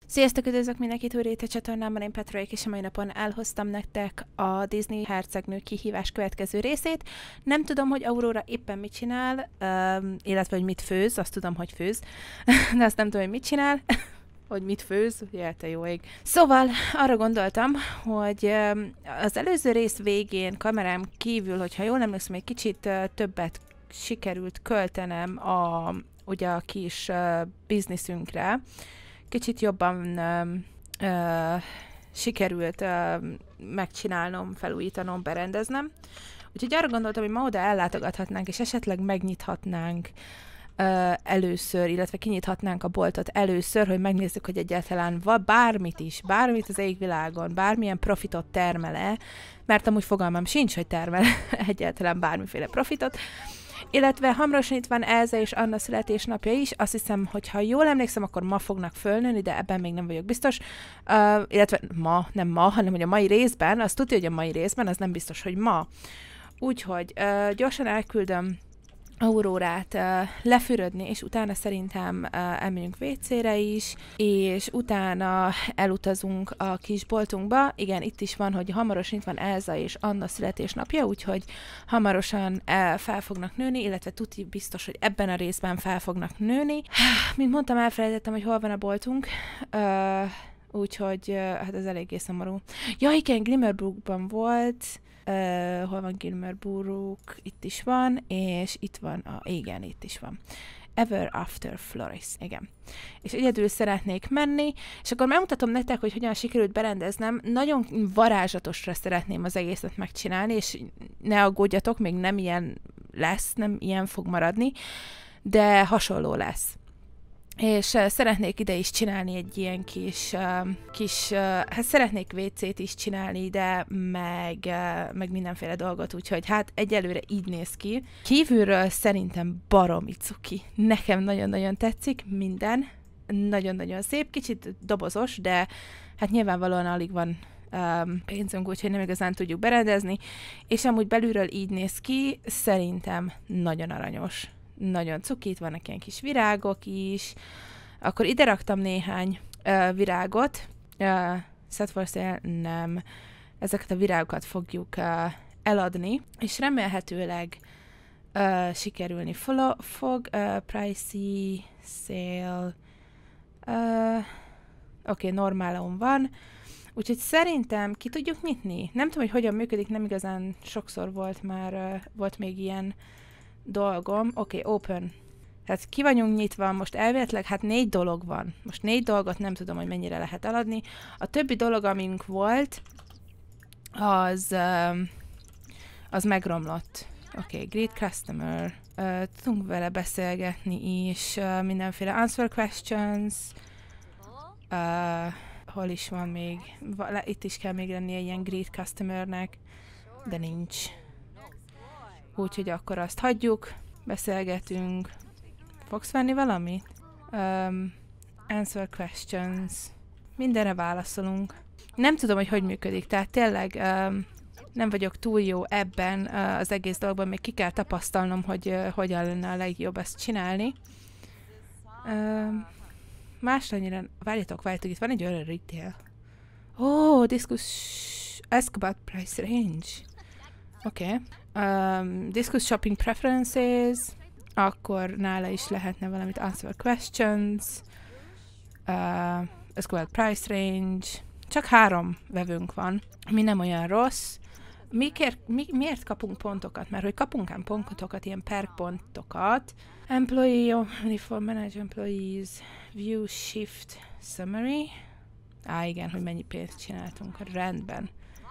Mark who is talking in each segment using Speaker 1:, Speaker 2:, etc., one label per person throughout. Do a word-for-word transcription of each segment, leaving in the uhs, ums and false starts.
Speaker 1: Sziasztok, üdvözlök mindenkit újra itt a csatornámban, én Petra, és a mai napon elhoztam nektek a Disney hercegnő kihívás következő részét. Nem tudom, hogy Aurora éppen mit csinál, um, illetve hogy mit főz, azt tudom, hogy főz, de azt nem tudom, hogy mit csinál, hogy mit főz, jaj, te jó ég. Szóval arra gondoltam, hogy um, az előző rész végén kamerám kívül, hogyha jól emlékszem, egy kicsit uh, többet sikerült költenem a, ugye a kis uh, bizniszünkre, kicsit jobban ö, ö, sikerült ö, megcsinálnom, felújítanom, berendeznem. Úgyhogy arra gondoltam, hogy ma oda ellátogathatnánk, és esetleg megnyithatnánk ö, először, illetve kinyithatnánk a boltot először, hogy megnézzük, hogy egyáltalán va, bármit is, bármit az égvilágon, bármilyen profitot termel-e, mert amúgy fogalmam sincs, hogy termel egyáltalán bármiféle profitot. Illetve hamarosan itt van Elsa és Anna születésnapja is, azt hiszem, hogy ha jól emlékszem, akkor ma fognak fölnőni, de ebben még nem vagyok biztos. Uh, illetve ma, nem ma, hanem hogy a mai részben, azt tudja, hogy a mai részben, az nem biztos, hogy ma. Úgyhogy uh, gyorsan elküldöm Aurórát uh, lefürödni, és utána szerintem uh, elmegyünk vécére is, és utána elutazunk a kis boltunkba. Igen, itt is van, hogy hamarosan itt van Elsa és Anna születésnapja, úgyhogy hamarosan uh, fel fognak nőni, illetve tuti biztos, hogy ebben a részben fel fognak nőni. Mint mondtam, elfelejtettem, hogy hol van a boltunk, uh, úgyhogy uh, hát ez eléggé szomorú. Ja, igen, Glimmerbrookban volt. Uh, hol van Glimmerbrook? Itt is van, és itt van, a, igen, itt is van. Ever After Floris, igen. És egyedül szeretnék menni, és akkor megmutatom nektek, hogy hogyan sikerült berendeznem. Nagyon varázslatosra szeretném az egészet megcsinálni, és ne aggódjatok, még nem ilyen lesz, nem ilyen fog maradni, de hasonló lesz. És uh, szeretnék ide is csinálni egy ilyen kis, uh, kis uh, hát szeretnék vécét is csinálni ide, meg, uh, meg mindenféle dolgot, úgyhogy hát egyelőre így néz ki. Kívülről szerintem baromi cuki. Nekem nagyon-nagyon tetszik minden. Nagyon-nagyon szép, kicsit dobozos, de hát nyilvánvalóan alig van um, pénzünk, úgyhogy nem igazán tudjuk berendezni. És amúgy belülről így néz ki, szerintem nagyon aranyos. Nagyon cukit, vannak ilyen kis virágok is. Akkor ide raktam néhány uh, virágot. Uh, set for sale, nem. Ezeket a virágokat fogjuk uh, eladni, és remélhetőleg uh, sikerülni Follow, fog. Uh, pricey, sale. Uh, Oké, okay, normálon van. Úgyhogy szerintem ki tudjuk nyitni. Nem tudom, hogy hogyan működik, nem igazán sokszor volt már, uh, volt még ilyen dolgom. Oké, okay, open. Tehát ki vagyunk nyitva, most elvileg, hát négy dolog van. Most négy dolgot nem tudom, hogy mennyire lehet eladni. A többi dolog, amink volt, az, uh, az megromlott. Oké, okay, great customer. Uh, tudunk vele beszélgetni is, uh, mindenféle answer questions. Uh, hol is van még? Itt is kell még lennie ilyen great customernek, de nincs. Úgyhogy akkor azt hagyjuk, beszélgetünk. Fogsz venni valamit? Um, answer questions. Mindenre válaszolunk. Nem tudom, hogy hogy működik, tehát tényleg um, nem vagyok túl jó ebben uh, az egész dologban, még ki kell tapasztalnom, hogy uh, hogyan lenne a legjobb ezt csinálni. Um, más annyira... Várjatok, várjatok, itt van egy olyan retail. Oh, discuss... Ask about price range. Oké. Okay. Um, discuss shopping preferences, akkor nála is lehetne valamit answer questions, uh, ask about price range, csak három vevőnk van, mi nem olyan rossz. Mikér, mi, miért kapunk pontokat? Mert hogy kapunk ám pontokat, ilyen perk pontokat. Employee, uniform manage employees, view shift summary. Á, igen, hogy mennyi pénzt csináltunk. Rendben.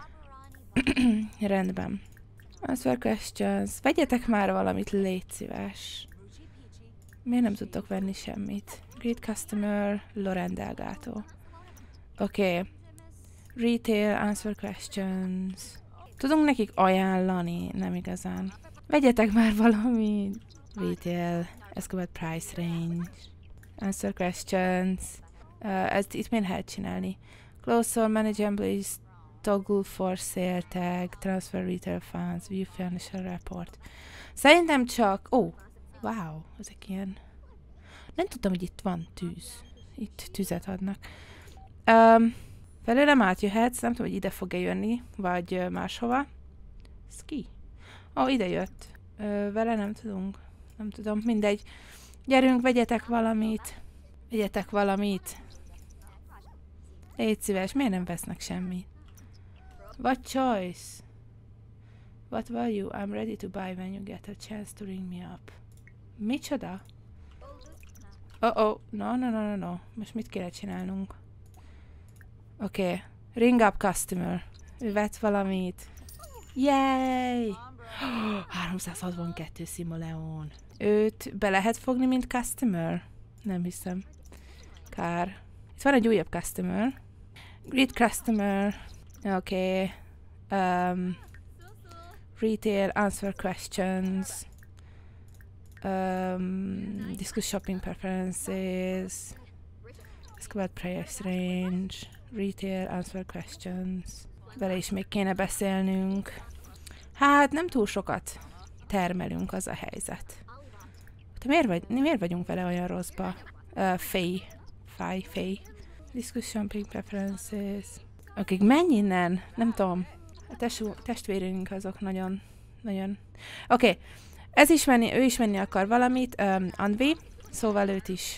Speaker 1: Rendben. Answer questions. Vegyetek már valamit, légy szíves. Miért nem tudtok venni semmit? Great customer, Loren Delgato. Oké. Okay. Retail, answer questions. Tudunk nekik ajánlani? Nem igazán. Vegyetek már valamit. Retail, ask about price range. Answer questions. Uh, ezt itt miért lehet csinálni? Close or manage employees. Toggle for sale tag, transfer retail funds, view financial report. Szerintem csak... Ó, oh, wow, ezek ilyen... Nem tudtam, hogy itt van tűz. Itt tüzet adnak. Um, felőlem átjöhetsz, nem tudom, hogy ide fog-e jönni, vagy uh, máshova. Ski. Ó, oh, ide jött. Ö, vele nem tudunk. Nem tudom, mindegy. Gyerünk, vegyetek valamit. Vegyetek valamit. Légy szíves, miért nem vesznek semmit? What choice? What value? I'm ready to buy when you get a chance to ring me up. Micsoda? Oh oh, no, no, no, no, no. Most mit kéne csinálnunk? Oké. Okay. Ring up customer. Ő vett valamit. Yay! háromszázhatvankettő simoleon. Őt be lehet fogni, mint customer? Nem hiszem. Kár. Itt van egy újabb customer. Greet customer. Oké. Okay. Um, retail, answer questions. Um, discuss shopping preferences. Ask about price range. Retail, answer questions. Vele is még kéne beszélnünk. Hát nem túl sokat termelünk, az a helyzet. Te miért, vagy, miért vagyunk vele olyan rosszba? Uh, fej. Fej, fej. Discuss shopping preferences. Oké, okay, menj innen? Nem tudom. A test, testvérünk azok nagyon, nagyon... Oké, okay. Ez is menni, ő is menni akar valamit. Um, Andvi, szóval őt is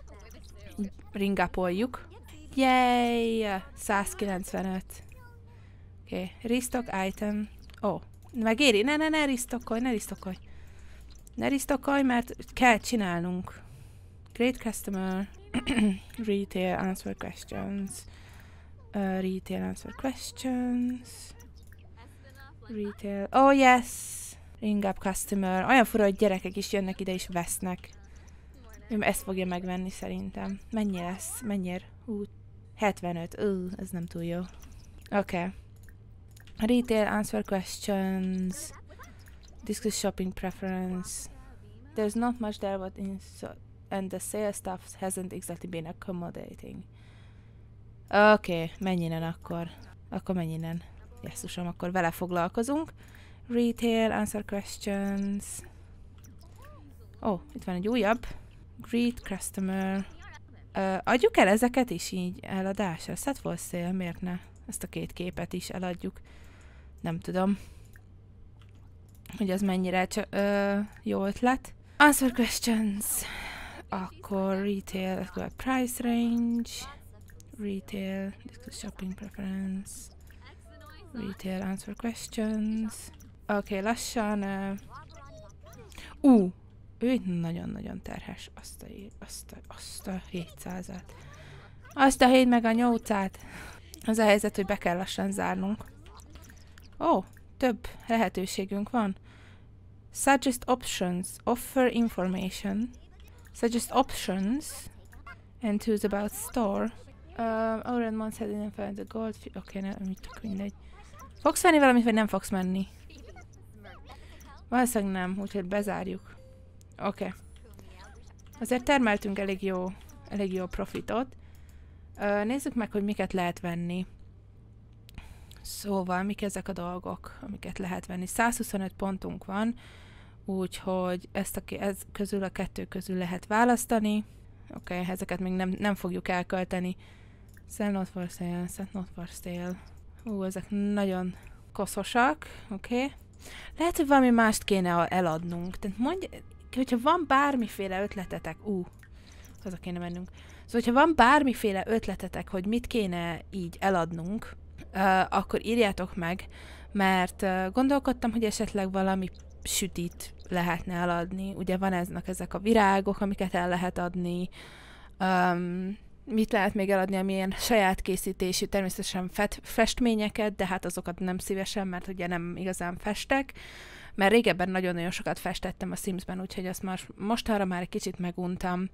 Speaker 1: ringapoljuk. Yay! százkilencvenöt. Oké, okay. Restock item. Ó, oh. Megéri? Ne, ne, ne restockolj, ne restockolj. Ne restockolj, mert kell csinálnunk. Great customer. Retail, answer questions. Uh, retail, answer questions. Retail. Oh, yes! Ring up customer. Olyan fura, hogy gyerekek is jönnek ide és vesznek. Ő ezt fogja megvenni szerintem. Mennyi lesz? Mennyire? Hú, hetvenöt. Ú, ez nem túl jó. Oké. Okay. Retail, answer questions. Discuss shopping preference. There's not much there, but in so and the sales staff hasn't exactly been accommodating. Oké, okay, menj innen akkor. Akkor menj innen. Jesszusom, akkor vele foglalkozunk. Retail, answer questions. Ó, oh, itt van egy újabb. Greet customer. Uh, adjuk el ezeket is így eladásra? Set for sale, miért ne? Ezt a két képet is eladjuk. Nem tudom, hogy az mennyire csak uh, jó ötlet. Answer questions. Akkor retail, akkor a price range. Retail, discuss shopping preference. Retail, answer questions. Oké, okay, lassan. Uh, uh, ő nagyon-nagyon terhes. Azt a, azt a, azt a hétszázat. Azt a hét meg a nyolcát. Az a helyzet, hogy be kell lassan zárnunk. Ó, oh, több lehetőségünk van. Suggest options. Offer information. Suggest options. And choose about store. Uh, Oren Mons had identified the gold. Oké, okay, nem tök mindegy. Fogsz venni valamit, vagy nem fogsz menni? Valószínűleg nem, úgyhogy bezárjuk. Oké. Okay. Azért termeltünk elég jó, elég jó profitot. Uh, nézzük meg, hogy miket lehet venni. Szóval, mik ezek a dolgok, amiket lehet venni. százhuszonöt pontunk van, úgyhogy ezt a, ez közül a kettő közül lehet választani. Oké, okay, ezeket még nem, nem fogjuk elkölteni. Sell not for sale, set not for sale. Ú, ezek nagyon koszosak, oké. Okay. Lehet, hogy valami mást kéne eladnunk. Tehát mondj, hogyha van bármiféle ötletetek, ú, haza kéne mennünk. Szóval, hogyha van bármiféle ötletetek, hogy mit kéne így eladnunk, uh, akkor írjátok meg, mert uh, gondolkodtam, hogy esetleg valami sütit lehetne eladni. Ugye van eznek ezek a virágok, amiket el lehet adni. Um, mit lehet még eladni, amilyen saját készítésű, természetesen fet, festményeket, de hát azokat nem szívesen, mert ugye nem igazán festek. Mert régebben nagyon-nagyon sokat festettem a Simsben, úgyhogy azt már mostanra már egy kicsit meguntam.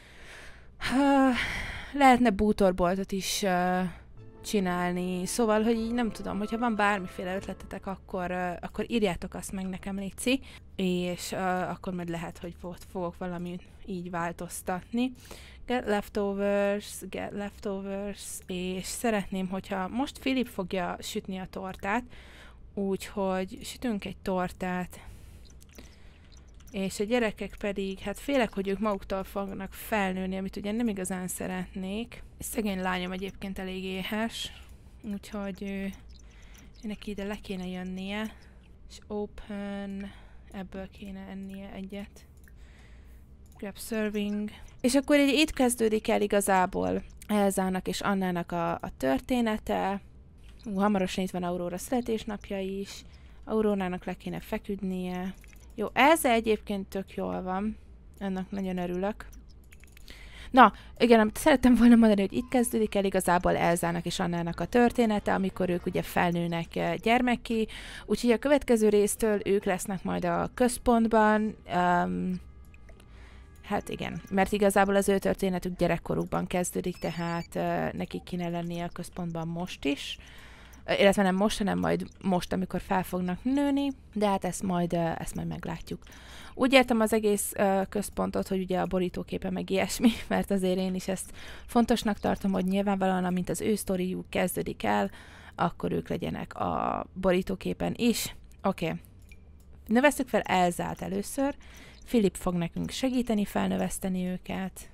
Speaker 1: Uh, lehetne bútorboltot is uh, csinálni, szóval, hogy így nem tudom, hogyha van bármiféle ötletetek, akkor, uh, akkor írjátok azt meg nekem, léci, és uh, akkor majd lehet, hogy fogok valami így változtatni. Get leftovers, get leftovers, és szeretném, hogyha most Filip fogja sütni a tortát, úgyhogy sütünk egy tortát. És a gyerekek pedig, hát félek, hogy ők maguktól fognak felnőni, amit ugye nem igazán szeretnék. És szegény lányom egyébként elég éhes, úgyhogy ő, neki ide le kéne jönnie. És open, ebből kéne ennie egyet. Grab serving. És akkor így itt kezdődik el igazából Elzának és Annának a, a története. Ú, hamarosan itt van Aurora születésnapja is. Aurórának le kéne feküdnie. Jó, Elza egyébként tök jól van. Ennek nagyon örülök. Na, igen, amit szerettem volna mondani, hogy itt kezdődik el igazából Elzának és Annának a története, amikor ők ugye felnőnek gyermekké. Úgyhogy a következő résztől ők lesznek majd a központban. Um, hát igen, mert igazából az ő történetük gyerekkorukban kezdődik, tehát uh, nekik kéne lennie a központban most is. Illetve nem most, hanem majd most, amikor fel fognak nőni, de hát ezt majd, ezt majd meglátjuk. Úgy értem az egész uh, központot, hogy ugye a borítóképe meg ilyesmi, mert azért én is ezt fontosnak tartom, hogy nyilvánvalóan, amint az ő sztoriuk kezdődik el, akkor ők legyenek a borítóképen is. Oké. Okay. Növesztük fel Elzát először. Filip fog nekünk segíteni felnöveszteni őket.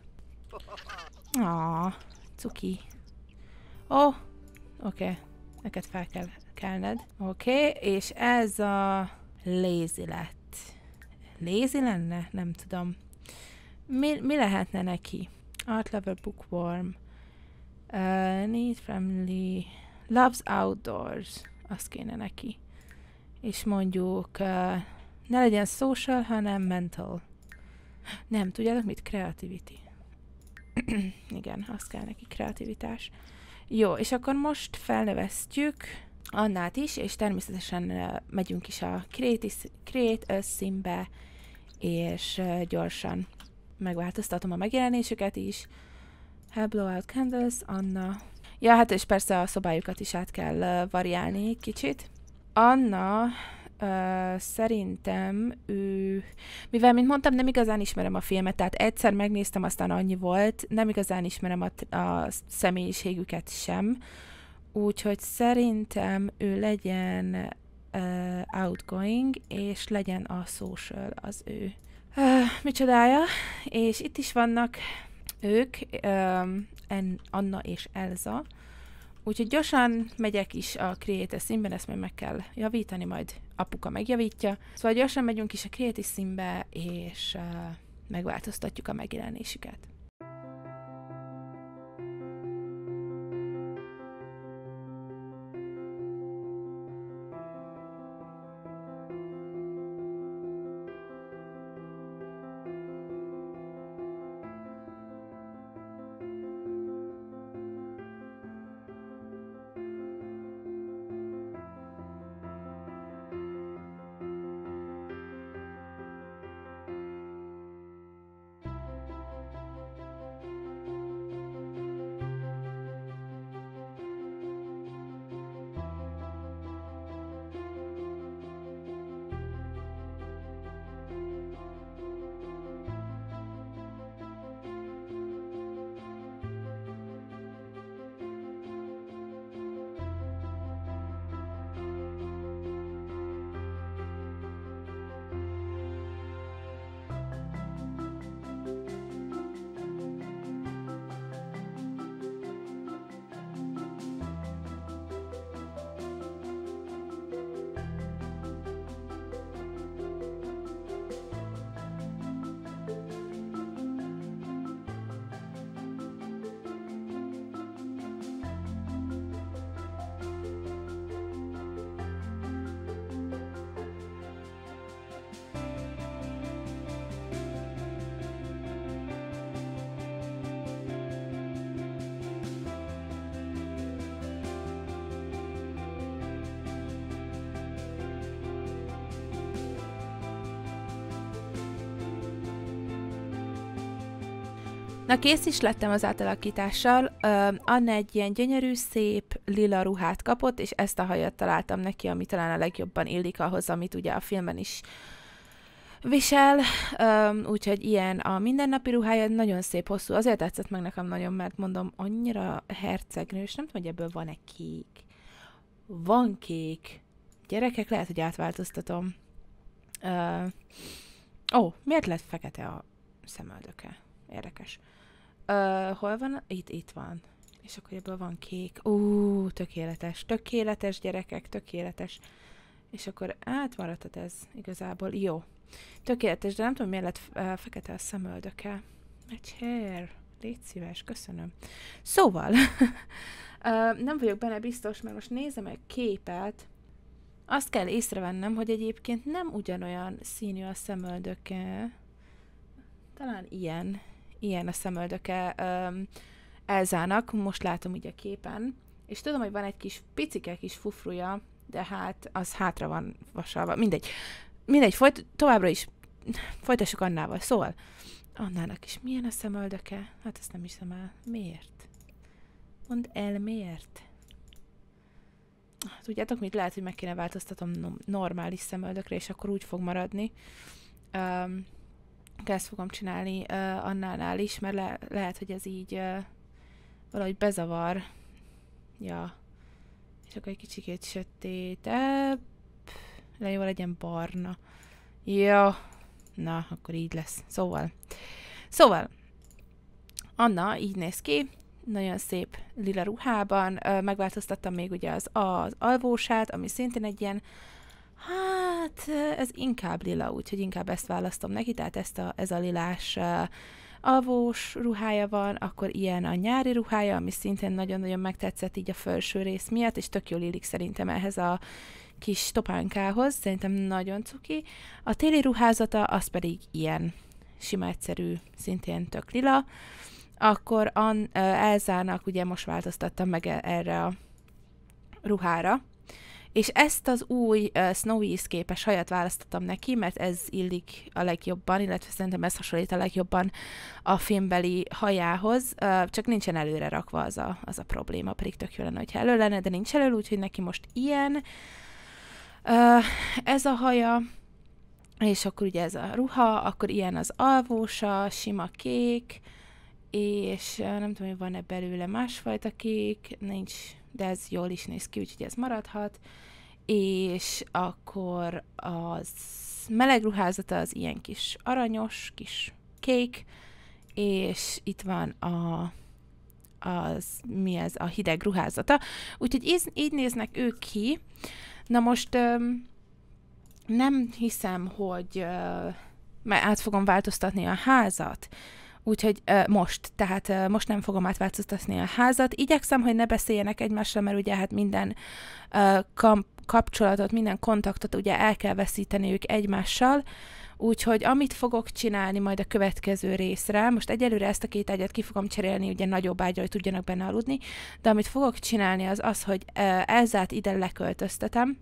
Speaker 1: Ah, cuki. Ó, oh, oké. Okay. Neked fel kell kelned. Oké, okay, és ez a lazy lett. Lazy lenne? Nem tudom. Mi, mi lehetne neki? Art lover, bookworm. Uh, need family. Loves outdoors. Az kéne neki. És mondjuk uh, ne legyen social, hanem mental. Nem, tudjátok mit? Creativity. Igen, az kell neki, kreativitás. Jó, és akkor most felnövesztjük Annát is, és természetesen uh, megyünk is a Create, create a Simbe, és uh, gyorsan megváltoztatom a megjelenésüket is. Help blow out candles, Anna. Ja, hát és persze a szobájukat is át kell uh, variálni kicsit. Anna, uh, szerintem ő, mivel, mint mondtam, nem igazán ismerem a filmet, tehát egyszer megnéztem, aztán annyi volt, nem igazán ismerem a, a személyiségüket sem, úgyhogy szerintem ő legyen uh, outgoing, és legyen a social az ő. Uh, micsodája, és itt is vannak ők, um, en, Anna és Elza. Úgyhogy gyorsan megyek is a Create Simbe, ezt majd meg kell javítani, majd apuka megjavítja. Szóval gyorsan megyünk is a Create Simbe, és uh, megváltoztatjuk a megjelenésüket. Na, kész is lettem az átalakítással. Uh, Anna egy ilyen gyönyörű, szép lila ruhát kapott, és ezt a hajat találtam neki, ami talán a legjobban illik ahhoz, amit ugye a filmben is visel. Um, úgyhogy ilyen a mindennapi ruhája, nagyon szép, hosszú. Azért tetszett meg nekem nagyon, mert mondom, annyira hercegnős, nem tudom, hogy ebből van-e kék. Van kék. Gyerekek, lehet, hogy átváltoztatom. Uh, Ó, miért lett fekete a szemöldöke? Érdekes. Ö, hol van? Itt, itt van. És akkor ebből van kék. Ú, tökéletes. Tökéletes, gyerekek, tökéletes. És akkor átmaradhat ez igazából. Jó. Tökéletes, de nem tudom, miért lett uh, fekete a szemöldöke. Mecsér. Légy szíves, köszönöm. Szóval, uh, nem vagyok benne biztos, mert most nézem egy képet. Azt kell észrevennem, hogy egyébként nem ugyanolyan színű a szemöldöke. Talán ilyen. Ilyen a szemöldöke um, Elzának. Most látom így a képen. És tudom, hogy van egy kis picike kis fufruja, de hát az hátra van vasalva. Mindegy. Mindegy, folyt, továbbra is folytassuk Annával. Szóval, Annának is milyen a szemöldöke? Hát ezt nem hiszem el. Miért? Mondd el, miért? Tudjátok mit? Lehet, hogy meg kéne változtatom normális szemöldökre, és akkor úgy fog maradni. Um, ezt fogom csinálni uh, Annánál is, mert le, lehet, hogy ez így uh, valahogy bezavar. Ja. És akkor egy kicsikét sötétebb. Le jó legyen barna. Jó. Na, akkor így lesz. Szóval. Szóval. Anna így néz ki. Nagyon szép lila ruhában. Megváltoztattam még ugye az, az alvósát, ami szintén egy ilyen, hát ez inkább lila, úgyhogy inkább ezt választom neki, tehát ezt a, ez a lilás uh, alvós ruhája van, akkor ilyen a nyári ruhája, ami szintén nagyon-nagyon megtetszett így a felső rész miatt, és tök jól illik szerintem ehhez a kis topánkához, szerintem nagyon cuki. A téli ruházata az pedig ilyen sima egyszerű, szintén tök lila. Akkor an, uh, Elzának ugye most változtattam meg erre a ruhára, és ezt az új uh, Snowy Escape-es hajat választottam neki, mert ez illik a legjobban, illetve szerintem ez hasonlít a legjobban a filmbeli hajához, uh, csak nincsen előre rakva az a, az a probléma, pedig tök jó lenne, hogyha elő lenne, de nincs elő, úgyhogy neki most ilyen. Uh, ez a haja, és akkor ugye ez a ruha, akkor ilyen az alvósa, sima kék, és uh, nem tudom, hogy van-e belőle másfajta kék, nincs, de ez jól is néz ki, úgyhogy ez maradhat. És akkor az meleg ruházata az ilyen kis aranyos, kis kék, és itt van a, az, mi ez, a hideg ruházata. Úgyhogy így, így néznek ők ki. Na most um, nem hiszem, hogy uh, mert át fogom változtatni a házat, úgyhogy uh, most, tehát uh, most nem fogom átváltoztatni a házat. Igyekszem, hogy ne beszéljenek egymásra, mert ugye hát minden uh, kam- kapcsolatot, minden kontaktot ugye el kell veszíteniük egymással, úgyhogy amit fogok csinálni majd a következő részre, most egyelőre ezt a két ágyat ki fogom cserélni, ugye nagyobb ágyra, hogy tudjanak benne aludni, de amit fogok csinálni az az, hogy uh, Elzát ide leköltöztetem,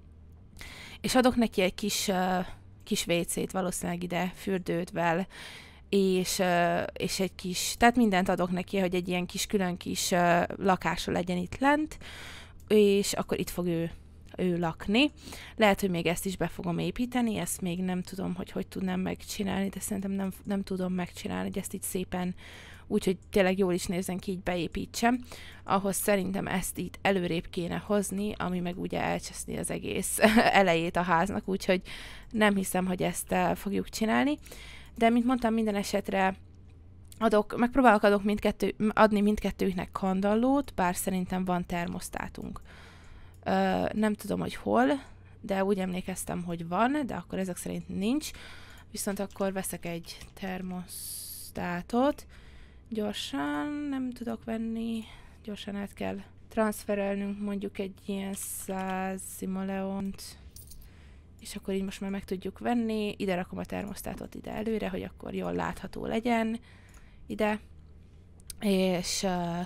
Speaker 1: és adok neki egy kis, uh, kis vécét, valószínűleg ide fürdődvel, és, uh, és egy kis, tehát mindent adok neki, hogy egy ilyen kis külön kis uh, lakása legyen itt lent, és akkor itt fog ő, ő lakni. Lehet, hogy még ezt is be fogom építeni, ezt még nem tudom, hogy hogy tudnám megcsinálni, de szerintem nem, nem tudom megcsinálni, hogy ezt itt szépen úgyhogy tényleg jól is nézzen ki, így beépítsem. Ahhoz szerintem ezt itt előrébb kéne hozni, ami meg ugye elcseszni az egész elejét a háznak, úgyhogy nem hiszem, hogy ezt fogjuk csinálni. De, mint mondtam, minden esetre adok, megpróbálok adok mindkettő, adni mindkettőknek kandallót, bár szerintem van termosztátunk. Ö, nem tudom, hogy hol, de úgy emlékeztem, hogy van, de akkor ezek szerint nincs. Viszont akkor veszek egy termosztátot. Gyorsan nem tudok venni, gyorsan át kell transferelnünk mondjuk egy ilyen száz simoleont, és akkor így most már meg tudjuk venni. Ide rakom a termosztátot ide előre, hogy akkor jól látható legyen ide. És, uh,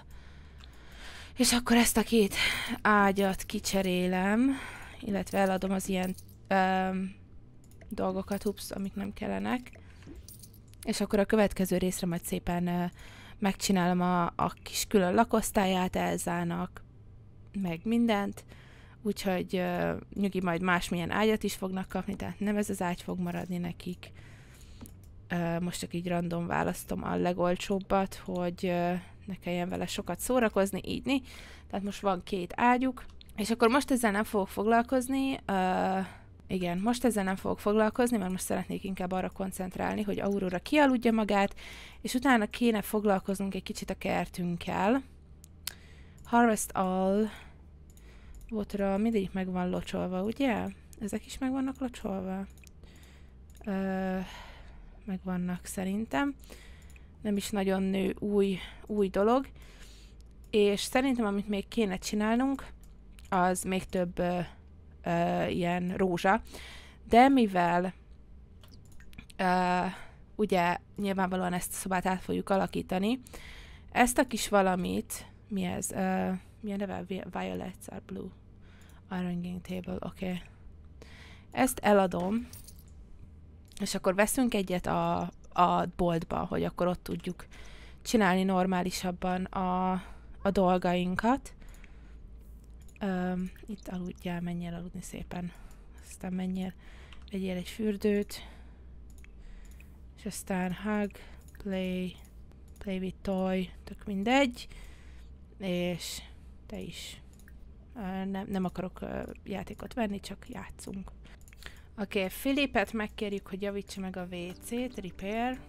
Speaker 1: és akkor ezt a két ágyat kicserélem, illetve eladom az ilyen um, dolgokat, ups, amik nem kellenek. És akkor a következő részre majd szépen uh, megcsinálom a, a kis külön lakosztályát Elzának, meg mindent. Úgyhogy uh, nyugi majd másmilyen ágyat is fognak kapni, tehát nem ez az ágy fog maradni nekik. Uh, most csak így random választom a legolcsóbbat, hogy uh, ne kelljen vele sokat szórakozni, így. Tehát most van két ágyuk, és akkor most ezzel nem fogok foglalkozni. Uh, Igen, most ezzel nem fogok foglalkozni, mert most szeretnék inkább arra koncentrálni, hogy Aurora kialudja magát, és utána kéne foglalkoznunk egy kicsit a kertünkkel. Harvest all. Water, mindegyik meg van locsolva, ugye? Ezek is meg vannak locsolva? Ö, meg vannak szerintem. Nem is nagyon nő új, új dolog. És szerintem, amit még kéne csinálnunk, az még több ö, ö, ilyen rózsa. De mivel ö, ugye nyilvánvalóan ezt a szobát át fogjuk alakítani, ezt a kis valamit, mi ez? Ö, mi a neve? Violets are blue. Arranging table, oké. Okay. Ezt eladom, és akkor veszünk egyet a, a boltba, hogy akkor ott tudjuk csinálni normálisabban a, a dolgainkat. Um, itt aludjál, menjél aludni szépen. Aztán menjél, vegyél egy fürdőt, és aztán hug, play, play with toy, tök mindegy, és te is. Uh, nem, nem akarok uh, játékot venni, csak játszunk. Oké, okay, Filipet megkérjük, hogy javítsa meg a vé cét, repair.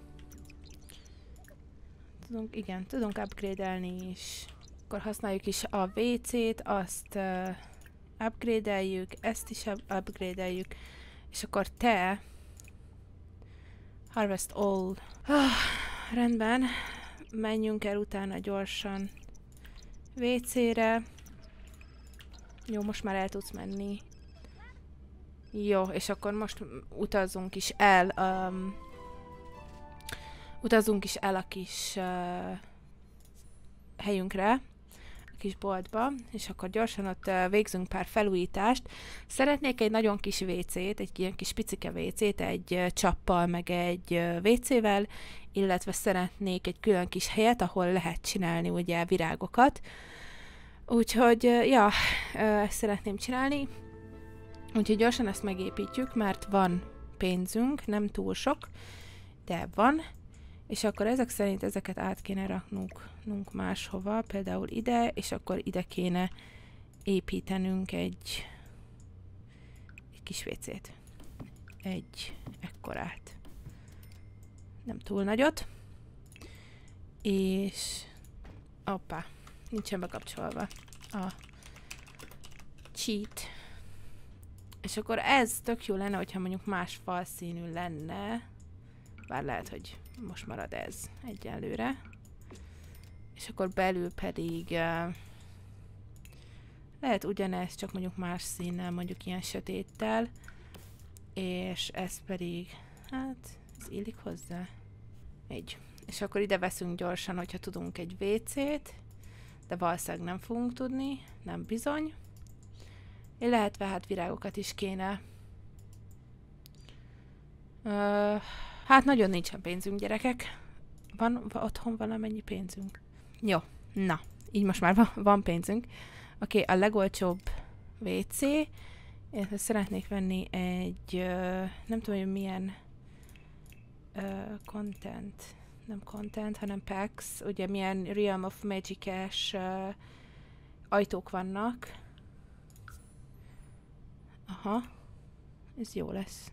Speaker 1: Tudunk, igen, tudunk upgrade-elni is. Akkor használjuk is a vé cét, azt uh, upgrade-eljük, ezt is upgrade-eljük, és akkor te harvest all. Ah, rendben, menjünk el utána gyorsan vé cére. Jó, most már el tudsz menni. Jó, és akkor most utazzunk is el, um, utazzunk is el a kis uh, helyünkre, a kis boltba, és akkor gyorsan ott uh, végzünk pár felújítást. Szeretnék egy nagyon kis vé cét, egy ilyen kis picike vé cét, egy uh, csappal, meg egy uh, vé cével, illetve szeretnék egy külön kis helyet, ahol lehet csinálni ugye virágokat. Úgyhogy, uh, ja, uh, ezt szeretném csinálni. Úgyhogy gyorsan ezt megépítjük, mert van pénzünk, nem túl sok, de van. És akkor ezek szerint ezeket át kéne raknunk máshova, például ide, és akkor ide kéne építenünk egy, egy kis vécét. Egy ekkorát. Nem túl nagyot. És... Hoppá, nincsen bekapcsolva a cheat. És akkor ez tök jó lenne, hogyha mondjuk más falszínű lenne. Bár lehet, hogy most marad ez egyelőre. És akkor belül pedig uh, lehet ugyanez, csak mondjuk más színnel, mondjuk ilyen sötéttel. És ez pedig, hát, ez illik hozzá. Így. És akkor ide veszünk gyorsan, hogyha tudunk egy vé cét. De valószínűleg nem fogunk tudni, nem bizony. Illetve hát virágokat is kéne. Uh, hát nagyon nincsen pénzünk, gyerekek. Van, van otthon valamennyi pénzünk? Jó, na, így most már van, van pénzünk. Oké, okay, a legolcsóbb vé cé. Én szeretnék venni egy, uh, nem tudom, hogy milyen uh, content, nem content, hanem packs. Ugye milyen Realm of Magic-es uh, ajtók vannak. Aha, ez jó lesz.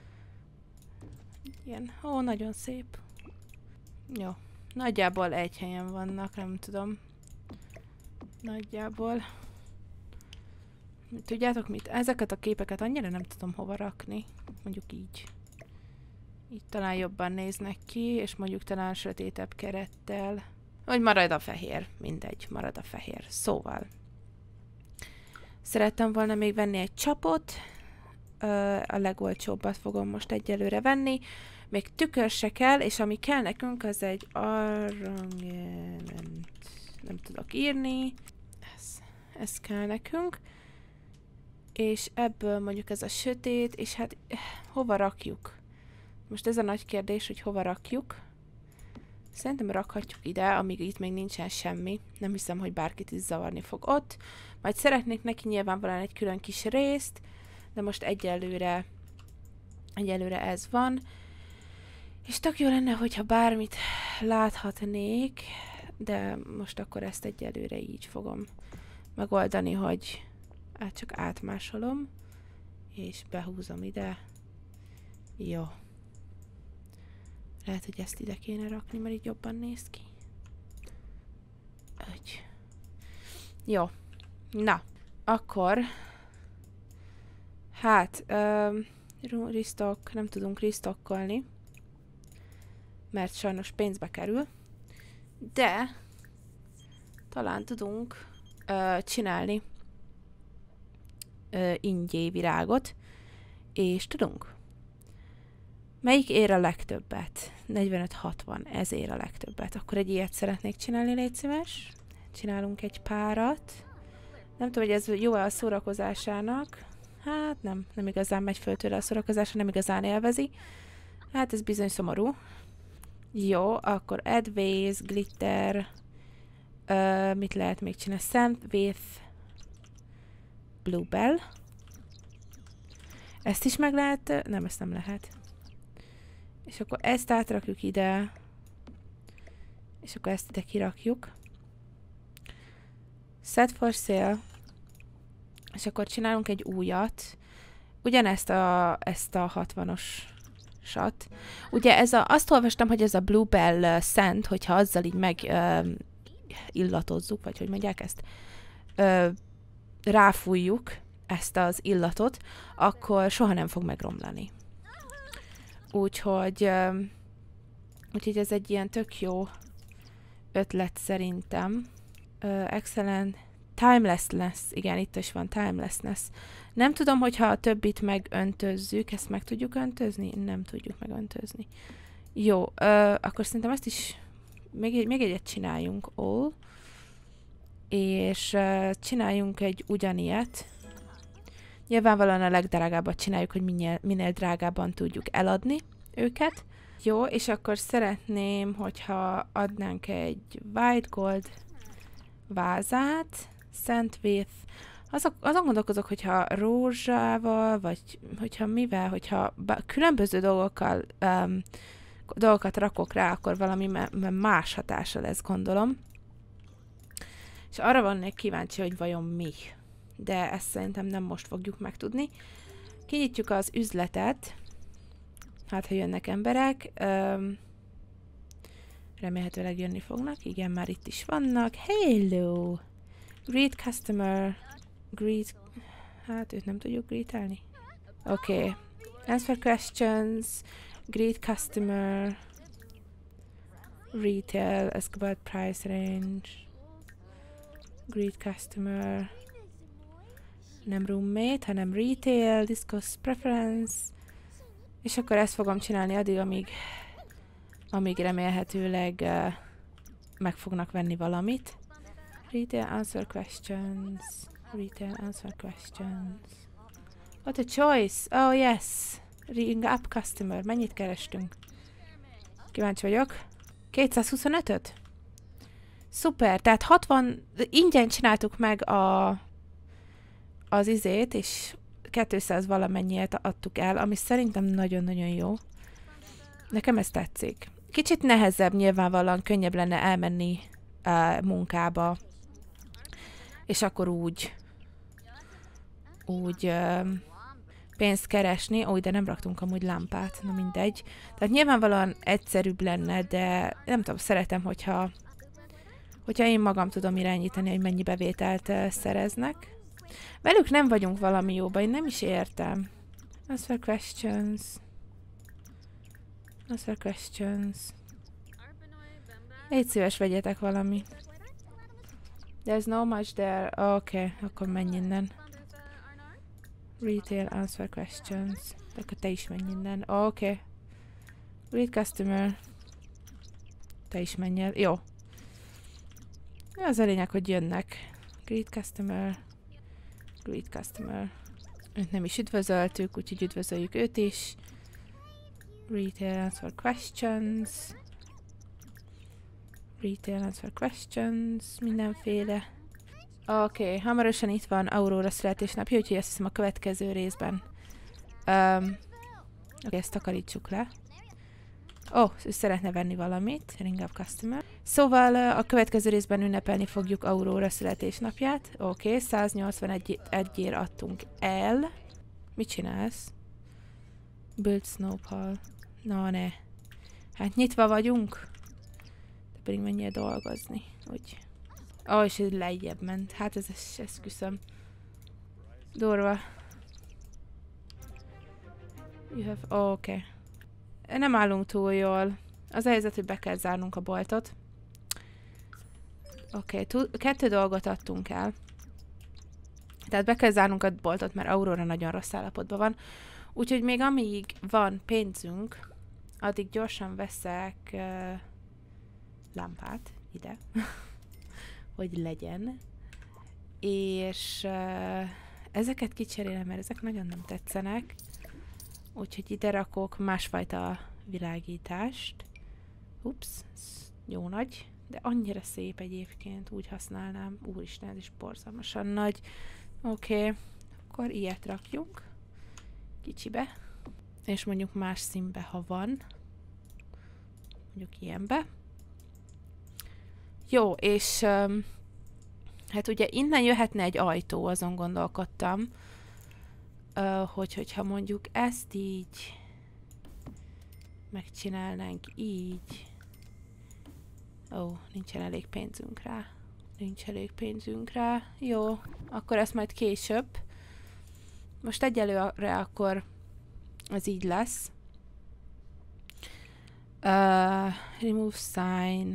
Speaker 1: Ilyen, ó, nagyon szép. Jó, nagyjából egy helyen vannak, nem tudom. Nagyjából. Tudjátok mit? Ezeket a képeket annyira nem tudom hova rakni. Mondjuk így. Így talán jobban néznek ki, és mondjuk talán sötétebb kerettel. Vagy marad a fehér, mindegy, marad a fehér. Szóval. Szerettem volna még venni egy csapot, a legolcsóbbat fogom most egyelőre venni, még tükör se kell, és ami kell nekünk, az egy arrangement, nem tudok írni, ez, ez kell nekünk, és ebből mondjuk ez a sötét, és hát hova rakjuk? Most ez a nagy kérdés, hogy hova rakjuk. Szerintem rakhatjuk ide, amíg itt még nincsen semmi. Nem hiszem, hogy bárkit is zavarni fog ott. Majd szeretnék neki nyilvánvalóan egy külön kis részt, de most egyelőre, egyelőre ez van. És tök jó lenne, hogyha bármit láthatnék, de most akkor ezt egyelőre így fogom megoldani, hogy hát csak átmásolom. És behúzom ide. Jó. Lehet, hogy ezt ide kéne rakni, mert így jobban néz ki. Ögy. Jó. Na. Akkor... Hát... Um, restock, nem tudunk restockolni. Mert sajnos pénzbe kerül. De... Talán tudunk uh, csinálni uh, ingyé virágot. És tudunk. Melyik ér a legtöbbet? negyvenöt hatvan, ez ér a legtöbbet. Akkor egy ilyet szeretnék csinálni, légy szíves. Csinálunk egy párat. Nem tudom, hogy ez jó-e a szórakozásának. Hát nem, nem igazán megy föl tőle a szórakozása, nem igazán élvezi. Hát ez bizony szomorú. Jó, akkor add vase, glitter. Uh, mit lehet még csinálni? Sand with bluebell. Ezt is meg lehet? Nem, ezt nem lehet. És akkor ezt átrakjuk ide. És akkor ezt ide kirakjuk. Set for sale. És akkor csinálunk egy újat. Ugyanezt a, ezt a hatvanosat. Ugye ez a, azt olvastam, hogy ez a bluebell scent, hogyha azzal így meg uh, illatozzuk, vagy hogy mondják ezt, uh, ráfújjuk ezt az illatot, akkor soha nem fog megromlani. Úgyhogy, uh, úgyhogy ez egy ilyen tök jó ötlet szerintem. Uh, excellent. Timelessness. Igen, itt is van timelessness. Nem tudom, hogyha a többit megöntözzük. Ezt meg tudjuk öntözni? Nem tudjuk megöntözni. Jó, uh, akkor szerintem ezt is még, egy, még egyet csináljunk. All. És uh, csináljunk egy ugyanilyet. Nyilvánvalóan a legdrágábbat csináljuk, hogy minél, minél drágábban tudjuk eladni őket. Jó, és akkor szeretném, hogyha adnánk egy white gold vázát, Scent with. Azok, azon gondolkozok, hogyha rózsával, vagy hogyha mivel, hogyha különböző dolgokkal, um, dolgokat rakok rá, akkor valami más hatása lesz, gondolom. És arra vannék kíváncsi, hogy vajon mi. De ezt szerintem nem most fogjuk megtudni. Kinyitjuk az üzletet. Hát, ha jönnek emberek. Um, remélhetőleg jönni fognak. Igen, már itt is vannak. Hello! Greet customer. Greet... Hát, őt nem tudjuk greetelni. Oké. Okay. Answer questions. Greet customer. Retail. Ask about price range. Greet customer. Nem roommate, hanem retail. Discuss preference. És akkor ezt fogom csinálni addig, amíg, amíg remélhetőleg uh, meg fognak venni valamit. Retail answer questions. Retail answer questions. What a choice! Oh yes! Ring up customer. Mennyit kerestünk? Kíváncsi vagyok. kétszázhuszonötöt? Szuper! Tehát hatvan... Ingyen csináltuk meg a... az izét, és kétszáz valamennyiet adtuk el, ami szerintem nagyon-nagyon jó. Nekem ez tetszik. Kicsit nehezebb, nyilvánvalóan könnyebb lenne elmenni uh, munkába, és akkor úgy úgy uh, pénzt keresni. Ó, de nem raktunk amúgy lámpát, na mindegy. Tehát nyilvánvalóan egyszerűbb lenne, de nem tudom, szeretem, hogyha hogyha én magam tudom irányítani, hogy mennyi bevételt uh, szereznek. Velük nem vagyunk valami jóba, én nem is értem. Answer questions. Answer questions. Légy szíves, vegyetek valami. There's no much there. Oké, okay, akkor menj innen. Retail answer questions. Akkor te is menj innen. Oké. Okay. Greet customer. Te is menj el. Jó. Az a lényeg, hogy jönnek. Greet customer. Greet customer. Őt nem is üdvözöltük, úgyhogy üdvözöljük őt is. Retail answer questions. Retail answer questions. Mindenféle. Oké, okay, hamarosan itt van Aurora születésnapja, úgyhogy azt hiszem a következő részben. Um, Oké, okay, ezt takarítsuk le. Ó, oh, ő szeretne venni valamit. Ring up customer. Szóval a következő részben ünnepelni fogjuk Aurora születésnapját. Oké, okay, száznyolcvanegy ér adtunk el. Mit csinálsz? Build snowball. Na ne. Hát nyitva vagyunk. De pedig menjél dolgozni. Úgy. Ó, oh, és ez lejjebb ment. Hát ez, ez, ez küszöm. Durva. You have... Oh, oké. Okay. Nem állunk túl jól. Az a helyzet, hogy be kell zárnunk a boltot. Oké, okay. Kettő dolgot adtunk el. Tehát be kell zárnunk a boltot, mert Aurora nagyon rossz állapotban van. Úgyhogy még amíg van pénzünk, addig gyorsan veszek uh, lámpát ide, hogy legyen. És uh, ezeket kicserélem, mert ezek nagyon nem tetszenek. Úgyhogy ide rakok másfajta világítást. Ups, jó nagy, de annyira szép egyébként, úgy használnám. Úristen, ez is borzalmasan nagy. Oké, okay. Akkor ilyet rakjunk. Kicsibe. És mondjuk más színbe, ha van. Mondjuk ilyenbe. Jó, és um, hát ugye innen jöhetne egy ajtó, azon gondolkodtam, uh, hogy hogyha mondjuk ezt így megcsinálnánk így. Ó, nincsen elég pénzünk rá. Nincs elég pénzünk rá. Jó, akkor ezt majd később. Most egyelőre akkor az így lesz. Uh, remove sign.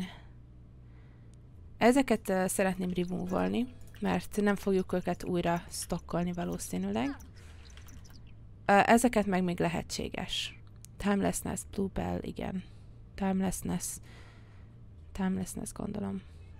Speaker 1: Ezeket uh, szeretném remove-olni, mert nem fogjuk őket újra stokkolni valószínűleg. Uh, ezeket meg még lehetséges. Timelessness, Bluebell, igen. Timelessness. Timelessness, gondolom.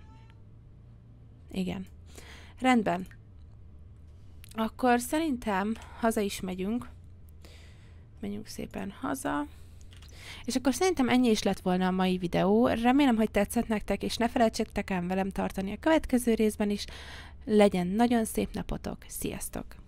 Speaker 1: Igen. Rendben. Akkor szerintem haza is megyünk. Menjünk szépen haza. És akkor szerintem ennyi is lett volna a mai videó. Remélem, hogy tetszett nektek, és ne felejtsétek el velem tartani a következő részben is. Legyen nagyon szép napotok. Sziasztok!